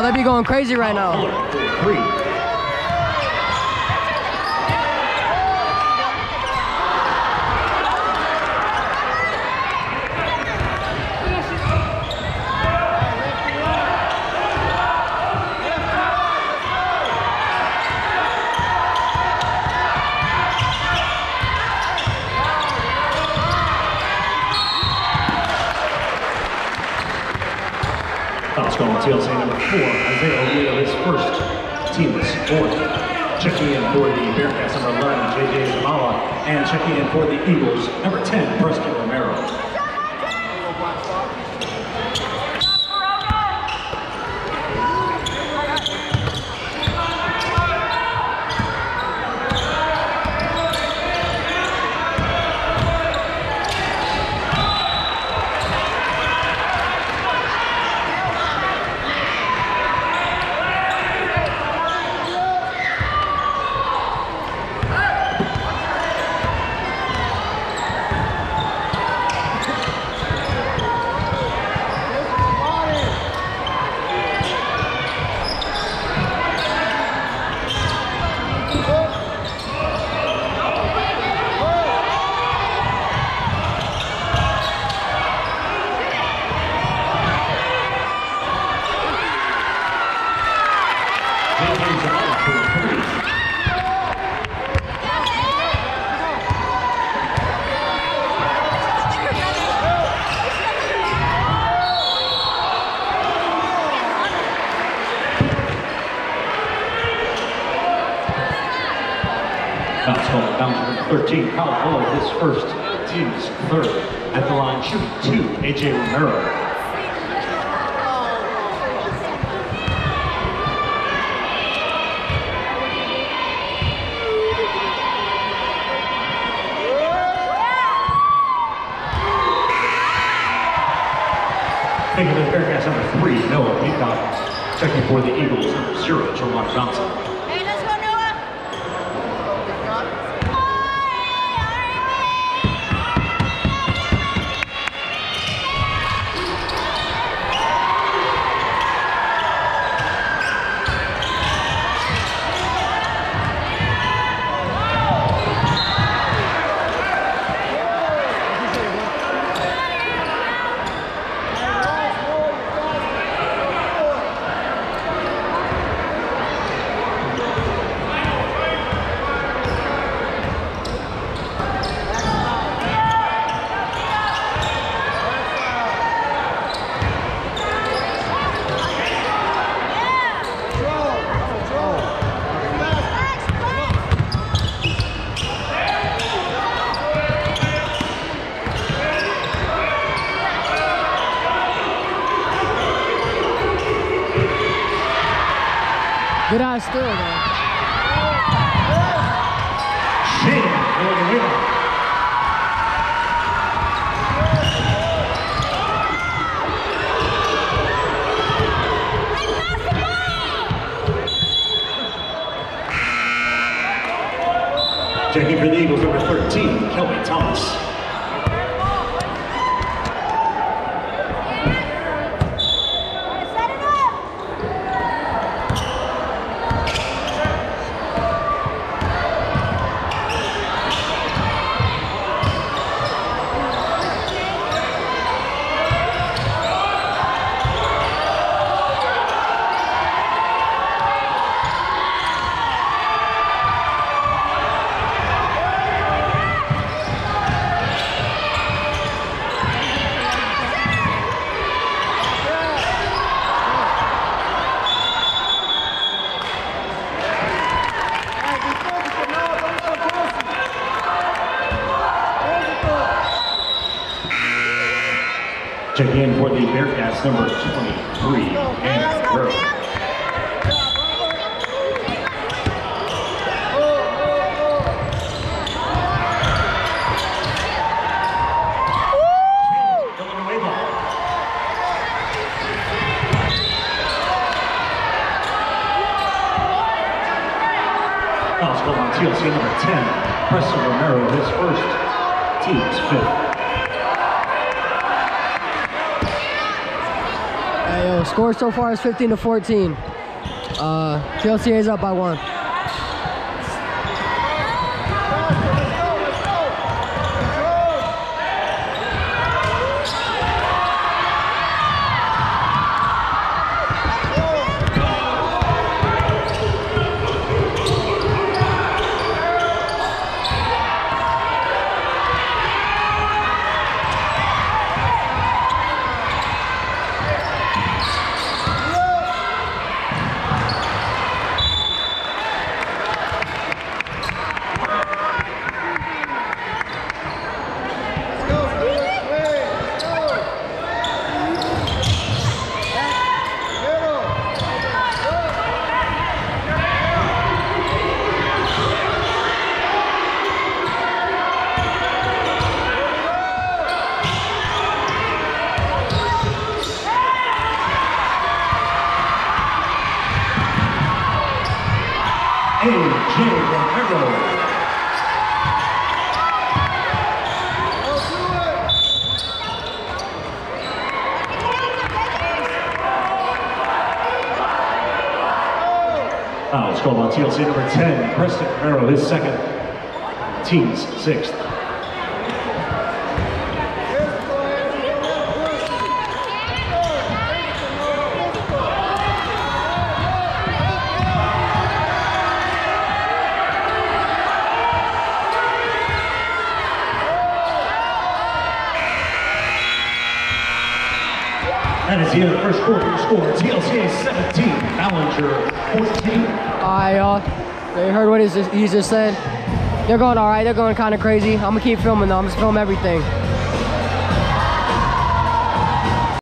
they be going crazy right now. 3. TLC number 4, Isaiah O'Neill, his first, team's 4th. Checking in for the Bearcats, number 11, JJ Zamala, and checking in for the Eagles, number 10, Preston Romero. Down to 13, Kyle Fuller, his first, team's 3rd. At the line, shooting 2, AJ Romero. Thank you to the Bearcats, number 3, Noah Peacock. Checking for the Eagles, number 0, Jerron Johnson. Good eye still, though. Checking for the Eagles, number 13, Kelby Thomas. Checking in for the Bearcats, number 23, Andrew Burke. Also on TLC number 10, Preston Romero, his first, team's 5th. Hey, yo, So score so far is 15-14. TLCA is up by 1. AJ Romero. Foul's called on TLC number 10, Preston Romero, his second, team's 6th. That is the end of the first quarter score. TLCA 17, Ballinger 14. Alright, y'all. You heard what he just said? They're going alright. They're going kind of crazy. I'm going to keep filming, though. I'm just filming everything.